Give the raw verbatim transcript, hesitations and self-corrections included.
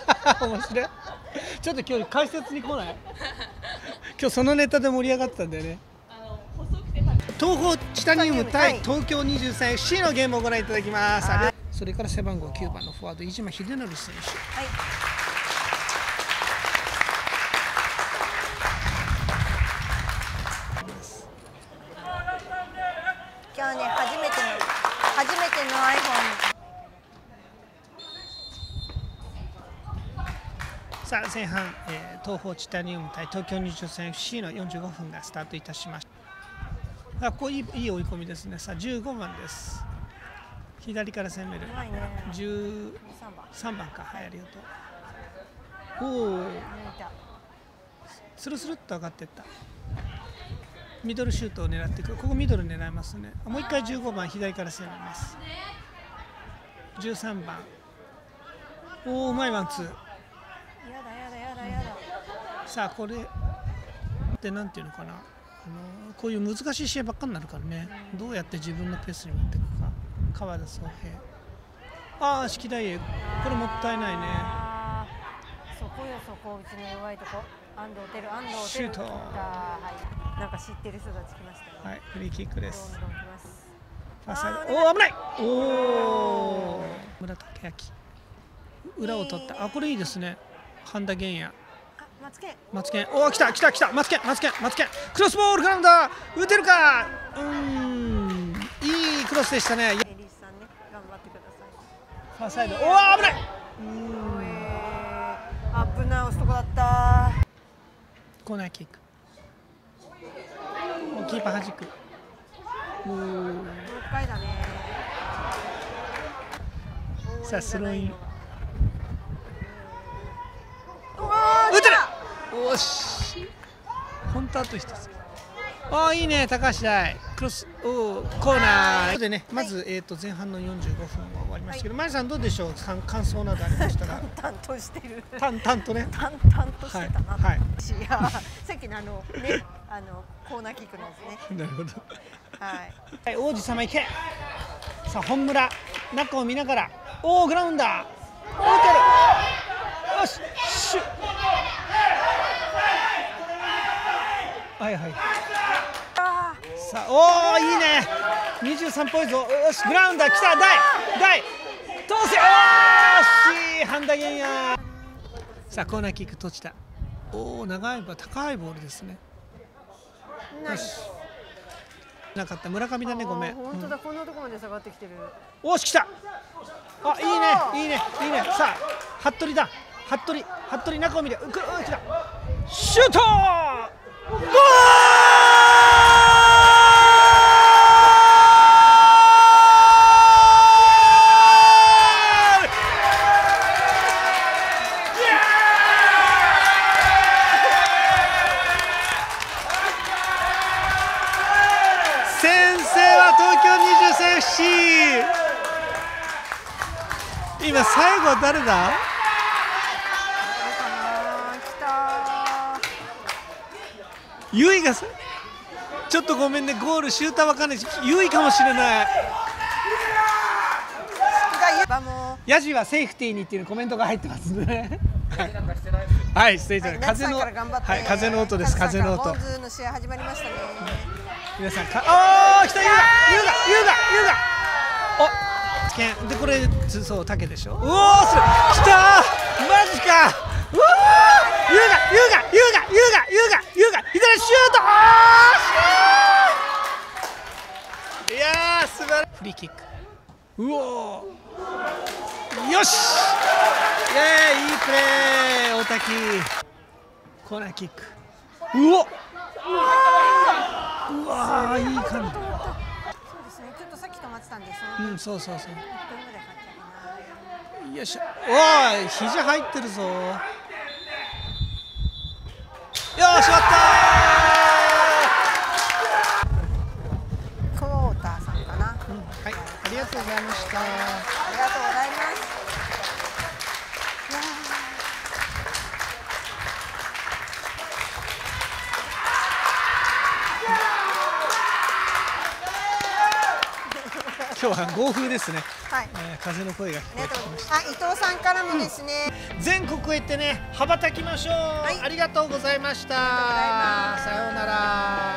面白い。ちょっと今日解説に来ない？今日そのネタで盛り上がってたんだよね。東邦チタニウム対東京にじゅうさんエフシー のゲームをご覧いただきます。はい、それから背番号きゅうばんのフォワード飯島秀則選手。はい、 今日ね初めての初めての iPhone。 さあ前半、えー、東邦チタニウム対東京にじゅうさんエフシー のよんじゅうごふんがスタートいたしました。あ、こういい、いい追い込みですね。さあじゅうごばんです。左から攻める。じゅうさんばんか。はい、ありがとう。おお。スルスルっと上がっていった。ミドルシュートを狙っていく。ここミドル狙いますね。もう一回じゅうごばん左から攻めます。じゅうさんばん。おお、うまいワンツー。さあこれってなんていうのかな、あのこういう難しい試合ばっかになるからね、どうやって自分のペースに持っていくか。川田宗平、ああ式台へ、これもったいないね。 そこよ、そこうちの弱いとこ。安藤輝、安藤輝シュート。 はい、なんか知ってる人たち来ましたね。 はい、フリーキックです。 どんどん来ます。 ファーサイド、おお危ない。おお、村武明裏を取った。あ、これいいですね。半田源也、 マツケン、 マツケン、おお来た来た来た、マツケンマツケンマツケン、クロスボールグラウンダー、打てるか。うーん、いいクロスでしたね。 エリスさんね、頑張ってください。 ファーサイド、おお危ない。うーん、 アップ直すとこだった。 コーナーキック、キーパー弾く。おお、 ろっかいだね。 さあスローイン、 打てる。 おし、本当あと一つ。ああいいね、高橋大クロス、おコーナーでね。まず、はい、えっと前半のよんじゅうごふんが終わりましたけど、はい、マリさんどうでしょう、感想などありましたら。 淡々としてる。 淡々とね。 淡々としてたな。はい。いや、さっきのあのね、あのコーナーキックのですね。 なるほど。 はい。 はい、王子様行け。さあ本村、中を見ながら、おおグラウンダー、打てる。よし、シュッ。はいはい。さあ、おおいいね。にじゅうさんポイント。よし、グラウンダー来た。大大通せ。おーしい、半田源也。さあコーナーキック閉じた。おお長いボール、高いボールですね。よし。なかった。村上だね、ごめん。 本当だ、こんなところまで下がってきてる。 おし来た。あ、いいねいいねいいね。さあ服部だ。服部服部中を見て、うく、う来た。シュート。ゴール。先制は東京にじゅうさんエフシー。今最後は誰だ？ユイがさ、ちょっとごめんね、ゴールシューターわかんないし、ユイかもしれない。ヤジはセーフティーにっていうコメントが入ってますね。はい、失礼しました。風の、はい、風の音です。風の音。 ボンズの試合始まりましたね。 皆さん、か、ああ、来た、ユウが、ユウが、ユウが、ユウが。お、危険。で、これ、そう、竹でしょ。うおー、する。来たー、マジか。うわー、ユウが、ユウが、ユウが、ユウが、ユウが、ユウが、左シュート。あー、いやー、素晴らしい。フリーキック。うおー。よし。イエーイ、いいプレー、大滝。コーナーキック。うお。うわー、いい感じ。 そうですね、ちょっとさっき止まってたんです。 うん、そうそうそう。 いっぷんぐらい入ったかな。 よいしょ。おーい、肘入ってるぞ。よーし、終わったー。クォーターさんかな。うん、はい、 ありがとうございました。 ありがとうございます。 今日は豪風ですね。 はい。 えー風の声が聞こえてきました。 あ、伊藤さんからもですね。 全国へ行ってね羽ばたきましょう。 いありがとうございました。 ありがとうございますさようなら。